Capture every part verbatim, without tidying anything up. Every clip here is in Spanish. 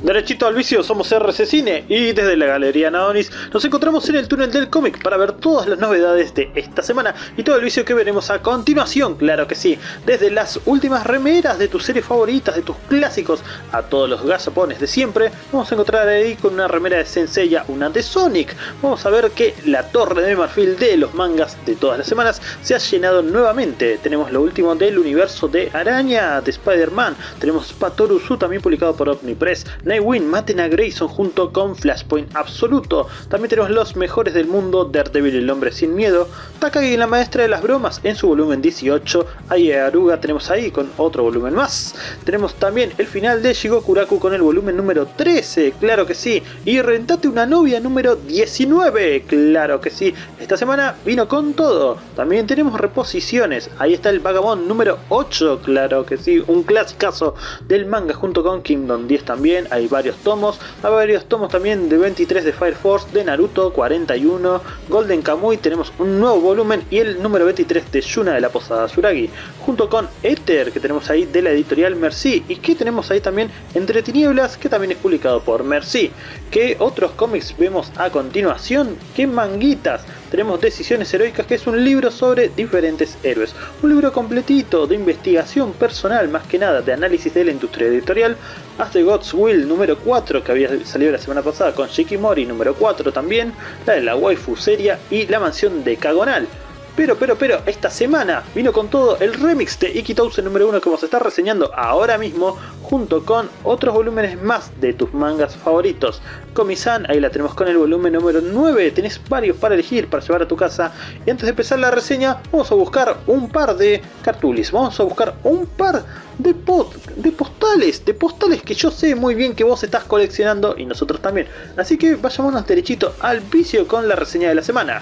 Derechito al vicio, somos R C Cine y desde la Galería Naonis nos encontramos en el túnel del cómic para ver todas las novedades de esta semana y todo el vicio que veremos a continuación, claro que sí, desde las últimas remeras de tus series favoritas, de tus clásicos, a todos los gazapones de siempre. Vamos a encontrar ahí con una remera de Saint Seiya, una de Sonic. Vamos a ver que la torre de marfil de los mangas de todas las semanas se ha llenado nuevamente. Tenemos lo último del universo de Araña, de Spider-Man, tenemos Patoru Zu también publicado por Omnipress, Nightwing maten a Grayson junto con Flashpoint Absoluto. También tenemos los mejores del mundo, Daredevil el hombre sin miedo, Takagi la maestra de las bromas en su volumen dieciocho, Ai Aruga tenemos ahí con otro volumen más. Tenemos también el final de Shigokuraku con el volumen número trece, claro que sí, y Rentate una novia número diecinueve, claro que sí. Esta semana vino con todo. También tenemos reposiciones, ahí está el Vagabond número ocho, claro que sí, un clasicazo del manga junto con Kingdom diez también. Hay varios tomos, hay varios tomos también de veintitrés de Fire Force, de Naruto cuarenta y uno, Golden Kamuy, tenemos un nuevo volumen y el número veintitrés de Yuna de la Posada Tsuragi, junto con Ether que tenemos ahí de la editorial Merci, y que tenemos ahí también Entre Tinieblas que también es publicado por Merci. ¿Qué otros cómics vemos a continuación? ¿Qué manguitas? Tenemos Decisiones Heroicas, que es un libro sobre diferentes héroes, un libro completito de investigación personal, más que nada de análisis de la industria editorial. As the God's Will número cuatro, que había salido la semana pasada con Shikimori número cuatro también, la de la waifu seria y la mansión de Cagonal. Pero, pero, pero, esta semana vino con todo el remix de Ikitouse número uno que vamos a estar reseñando ahora mismo, junto con otros volúmenes más de tus mangas favoritos. Komi-san, ahí la tenemos con el volumen número nueve, tenés varios para elegir, para llevar a tu casa. Y antes de empezar la reseña, vamos a buscar un par de cartulis, vamos a buscar un par de, pot, de postales, de postales que yo sé muy bien que vos estás coleccionando y nosotros también. Así que vayámonos derechito al vicio con la reseña de la semana.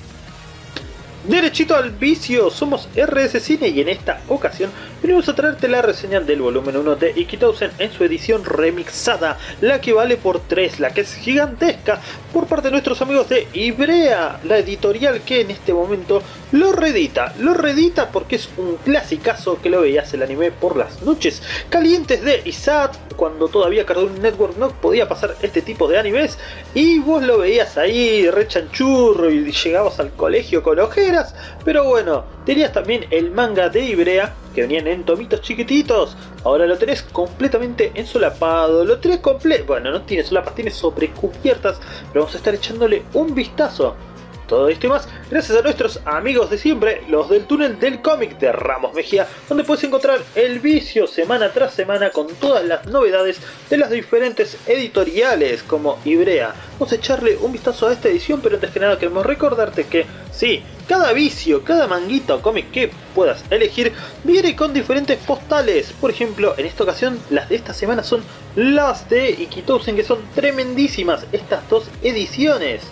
Derechito al vicio, somos R S Cine y en esta ocasión venimos a traerte la reseña del volumen uno de Ikitousen en su edición remixada, la que vale por tres, la que es gigantesca, por parte de nuestros amigos de Ibrea, la editorial que en este momento lo reedita, lo reedita porque es un clasicazo que lo veías el anime por las noches calientes de Isat, cuando todavía Cartoon Network no podía pasar este tipo de animes, y vos lo veías ahí re chanchurro y llegabas al colegio con ojeras. Pero bueno, tenías también el manga de Ibrea, que venían en tomitos chiquititos. Ahora lo tenés completamente ensolapado, lo tenés completo, bueno, no tiene solapas, tiene sobrecubiertas, pero vamos a estar echándole un vistazo. Todo esto y más gracias a nuestros amigos de siempre, los del túnel del cómic de Ramos Mejía, donde puedes encontrar el vicio semana tras semana con todas las novedades de las diferentes editoriales como Ibrea. Vamos a echarle un vistazo a esta edición, pero antes que nada queremos recordarte que sí, cada vicio, cada manguita o cómic que puedas elegir viene con diferentes postales. Por ejemplo, en esta ocasión las de esta semana son las de Ikitousen, que son tremendísimas estas dos ediciones.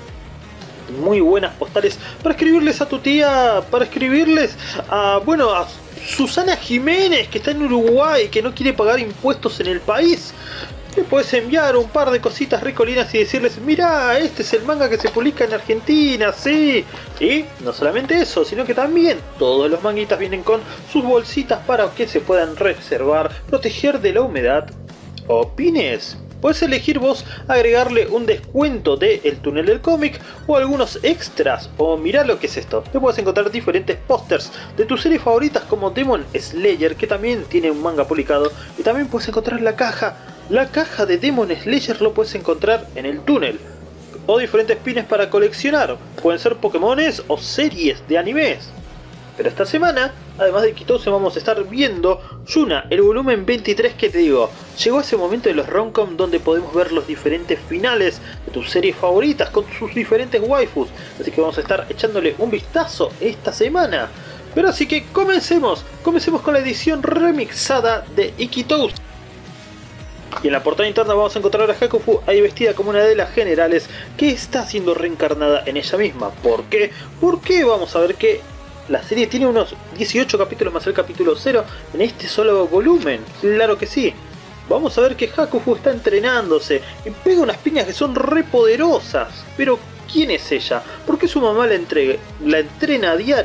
Muy buenas postales para escribirles a tu tía, para escribirles a, bueno, a Susana Jiménez, que está en Uruguay, que no quiere pagar impuestos en el país. Le puedes enviar un par de cositas ricolinas y decirles: mirá, este es el manga que se publica en Argentina, sí. Y no solamente eso, sino que también todos los manguitas vienen con sus bolsitas para que se puedan reservar, proteger de la humedad o pines. Puedes elegir vos agregarle un descuento de El Túnel del Cómic o algunos extras. O mirá lo que es esto, te puedes encontrar diferentes pósters de tus series favoritas como Demon Slayer, que también tiene un manga publicado. Y también puedes encontrar la caja, la caja de Demon Slayer lo puedes encontrar en el túnel. O diferentes pines para coleccionar, pueden ser Pokémones o series de animes. Pero esta semana, además de Ikitousen, vamos a estar viendo Yuna, el volumen veintitrés, que te digo, llegó ese momento de los romcom donde podemos ver los diferentes finales de tus series favoritas con sus diferentes waifus, así que vamos a estar echándole un vistazo esta semana. Pero así que comencemos, comencemos con la edición remixada de Ikitousen. Y en la portada interna vamos a encontrar a Hakufu ahí vestida como una de las generales que está siendo reencarnada en ella misma. ¿Por qué? ¿Por qué? Vamos a ver que la serie tiene unos dieciocho capítulos más el capítulo cero en este solo volumen. Claro que sí. Vamos a ver que Hakufu está entrenándose y pega unas piñas que son re poderosas. Pero ¿quién es ella? ¿Por qué su mamá la, entregue, la entrena a diario?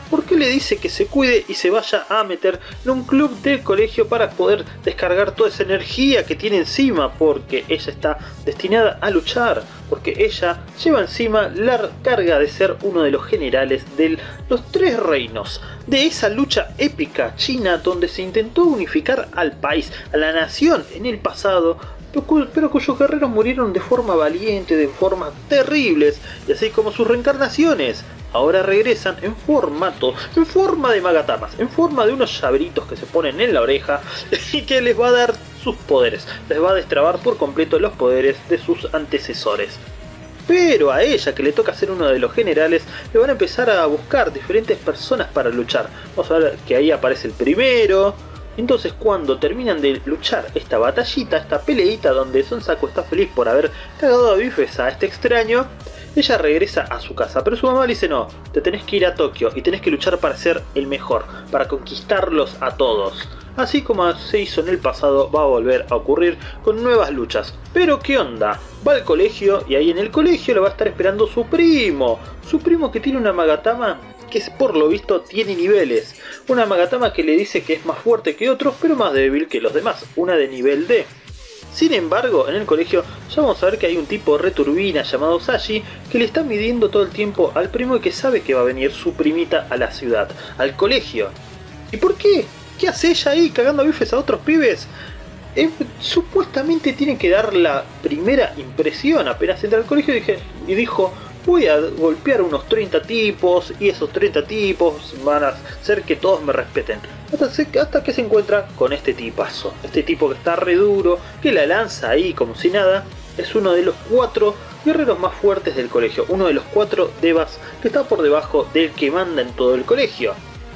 ¿por qué le dice que se cuide y se vaya a meter en un club del colegio para poder descargar toda esa energía que tiene encima? Porque ella está destinada a luchar, porque ella lleva encima la carga de ser uno de los generales de los tres reinos, de esa lucha épica china donde se intentó unificar al país, a la nación en el pasado, pero cuyos guerreros murieron de forma valiente, de formas terribles, y así como sus reencarnaciones, ahora regresan en formato, en forma de magatamas, en forma de unos llaveritos que se ponen en la oreja y que les va a dar sus poderes, les va a destrabar por completo los poderes de sus antecesores. Pero a ella, que le toca ser uno de los generales, le van a empezar a buscar diferentes personas para luchar. Vamos a ver que ahí aparece el primero. Entonces, cuando terminan de luchar esta batallita, esta peleita donde Son Saku está feliz por haber cagado a bifes a este extraño, ella regresa a su casa, pero su mamá le dice: no, te tenés que ir a Tokio y tenés que luchar para ser el mejor, para conquistarlos a todos. Así como se hizo en el pasado, va a volver a ocurrir con nuevas luchas. Pero ¿qué onda? Va al colegio y ahí en el colegio lo va a estar esperando su primo. Su primo que tiene una magatama que por lo visto tiene niveles. Una magatama que le dice que es más fuerte que otros, pero más débil que los demás. Una de nivel D. Sin embargo, en el colegio ya vamos a ver que hay un tipo returbina llamado Sashi que le está midiendo todo el tiempo al primo y que sabe que va a venir su primita a la ciudad, al colegio. ¿Y por qué? ¿Qué hace ella ahí cagando bifes a otros pibes? Eh, supuestamente tiene que dar la primera impresión apenas entra al colegio y, dije, y dijo: voy a golpear unos treinta tipos y esos treinta tipos van a hacer que todos me respeten. Hasta, se, hasta que se encuentra con este tipazo. Este tipo que está re duro, que la lanza ahí como si nada. Es uno de los cuatro guerreros más fuertes del colegio. Uno de los cuatro devas que está por debajo del que manda en todo el colegio.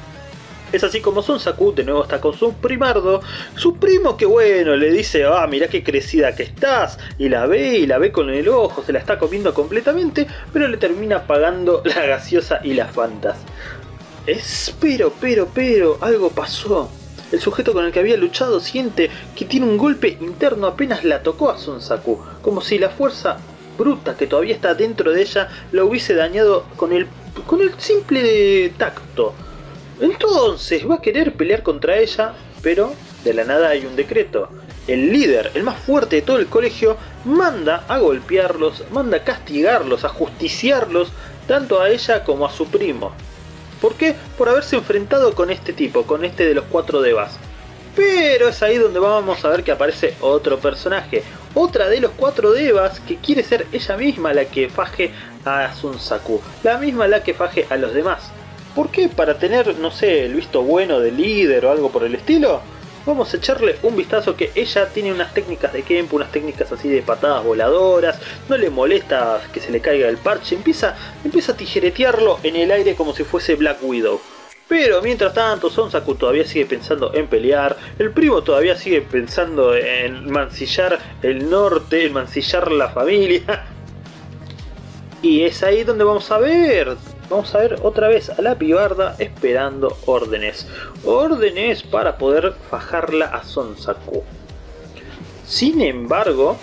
Es así como Son Saku de nuevo está con su primardo, su primo que bueno, le dice: ah, mirá qué crecida que estás, y la ve y la ve con el ojo, se la está comiendo completamente, pero le termina pagando la gaseosa y las fantas. Es, pero, pero, pero, algo pasó. El sujeto con el que había luchado siente que tiene un golpe interno apenas la tocó a Son Saku, como si la fuerza bruta que todavía está dentro de ella la hubiese dañado con el, con el simple tacto. Entonces va a querer pelear contra ella, pero de la nada hay un decreto. El líder, el más fuerte de todo el colegio, manda a golpearlos, manda a castigarlos, a justiciarlos, tanto a ella como a su primo. ¿Por qué? Por haberse enfrentado con este tipo, con este de los cuatro devas. Pero es ahí donde vamos a ver que aparece otro personaje, otra de los cuatro devas que quiere ser ella misma la que faje a Son Saku, la misma la que faje a los demás. ¿Por qué? Para tener, no sé, el visto bueno de líder o algo por el estilo. Vamos a echarle un vistazo que ella tiene unas técnicas de Kenpo, unas técnicas así de patadas voladoras. No le molesta que se le caiga el parche. Empieza, empieza a tijeretearlo en el aire como si fuese Black Widow. Pero mientras tanto Son Saku todavía sigue pensando en pelear. El primo todavía sigue pensando en mancillar el norte, en mancillar la familia. Y es ahí donde vamos a ver... Vamos a ver otra vez a la pibarda esperando órdenes. Órdenes para poder fajarla a Son Saku. Sin embargo,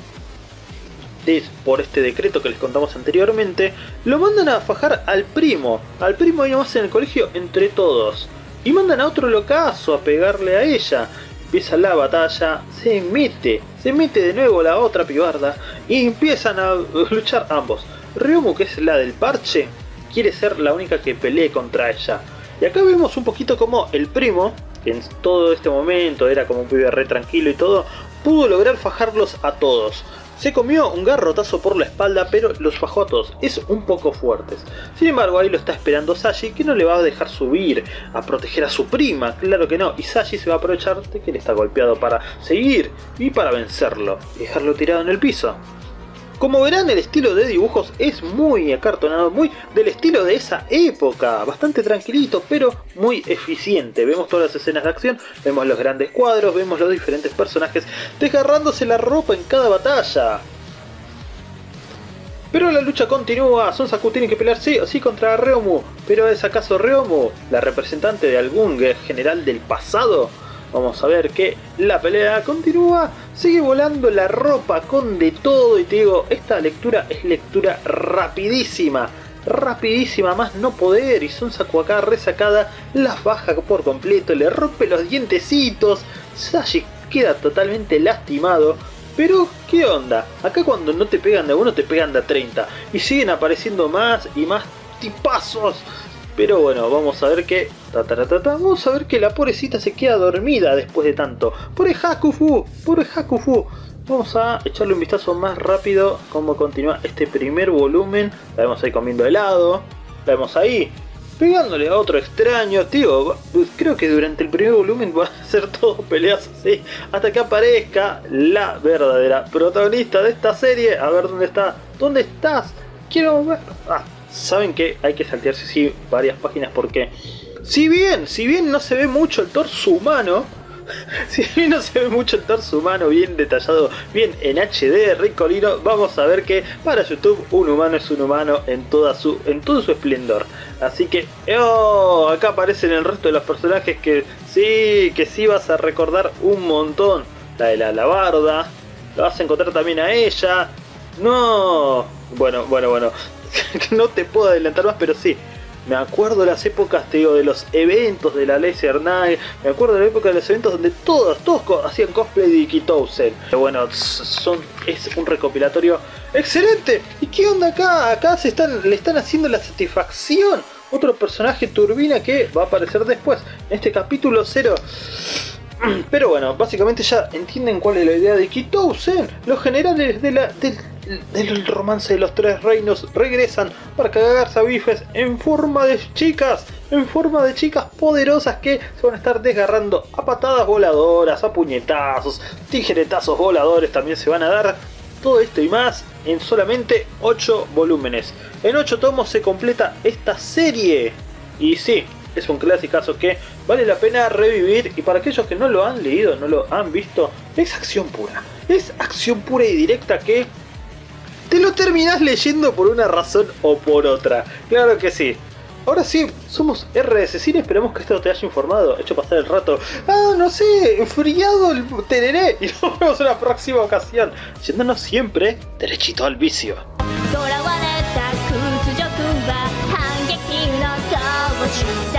es por este decreto que les contamos anteriormente, lo mandan a fajar al primo. Al primo ahí nomás en el colegio entre todos. Y mandan a otro locazo a pegarle a ella. Empieza la batalla, se mete, se mete de nuevo la otra pibarda y empiezan a luchar ambos. Ryomu, que es la del parche, quiere ser la única que pelee contra ella. Y acá vemos un poquito como el primo, que en todo este momento era como un pibe re tranquilo y todo, pudo lograr fajarlos a todos. Se comió un garrotazo por la espalda, pero los fajó a todos. Es un poco fuertes. Sin embargo, ahí lo está esperando Sashi, que no le va a dejar subir a proteger a su prima. Claro que no. Y Sashi se va a aprovechar de que él está golpeado para seguir y para vencerlo y dejarlo tirado en el piso. Como verán, el estilo de dibujos es muy acartonado, muy del estilo de esa época, bastante tranquilito, pero muy eficiente. Vemos todas las escenas de acción, vemos los grandes cuadros, vemos los diferentes personajes desgarrándose la ropa en cada batalla. Pero la lucha continúa, Son Saku tiene que pelear sí o sí contra Ryomu. ¿Pero es acaso Ryomu la representante de algún general del pasado? Vamos a ver que la pelea continúa, sigue volando la ropa con de todo y te digo, esta lectura es lectura rapidísima. rapidísima, más no poder, y Son Saku acá resacada, las baja por completo, le rompe los dientecitos, Sashi queda totalmente lastimado. Pero, ¿qué onda? Acá cuando no te pegan de uno, te pegan de treinta. Y siguen apareciendo más y más tipazos. Pero bueno, vamos a ver que... Ta, ta, ta, ta, vamos a ver que la pobrecita se queda dormida después de tanto. ¡Pobre Hakufu! ¡Pobre Hakufu! Vamos a echarle un vistazo más rápido cómo continúa este primer volumen. La vemos ahí comiendo helado. La vemos ahí pegándole a otro extraño, tío. Creo que durante el primer volumen va a ser todo peleas así, hasta que aparezca la verdadera protagonista de esta serie. A ver dónde está. ¿Dónde estás? Quiero ver. Ah, saben que hay que saltearse sí varias páginas porque si bien, si bien no se ve mucho el torso humano, si bien no se ve mucho el torso humano bien detallado, bien en H D, ricolino, vamos a ver que para YouTube un humano es un humano en toda su, en todo su esplendor. Así que, oh, acá aparecen el resto de los personajes que sí, que sí vas a recordar un montón. La de la alabarda, la vas a encontrar también a ella. No, bueno, bueno, bueno, no te puedo adelantar más, pero sí. Me acuerdo de las épocas, te digo, de los eventos de la Laser Night. Me acuerdo de la época de los eventos donde todos, todos hacían cosplay de Ikitousen. Pero bueno, son, es un recopilatorio excelente. ¿Y qué onda acá? Acá se están, le están haciendo la satisfacción. Otro personaje turbina que va a aparecer después, en este capítulo cero. Pero bueno, básicamente ya entienden cuál es la idea de Ikitousen. Los generales de la, del, del romance de los tres reinos regresan para cagarse a bifes en forma de chicas. En forma de chicas poderosas que se van a estar desgarrando a patadas voladoras, a puñetazos, tijeretazos voladores también se van a dar. Todo esto y más en solamente ocho volúmenes. En ocho tomos se completa esta serie. Y sí, es un clasicazo que vale la pena revivir, y para aquellos que no lo han leído, no lo han visto, es acción pura. Es acción pura y directa que te lo terminás leyendo por una razón o por otra. Claro que sí. Ahora sí, somos R S Cine, esperemos que esto te haya informado, hecho pasar el rato. Ah, no sé, enfriado el tereré. Y nos vemos en la próxima ocasión, yéndonos siempre derechito al vicio. To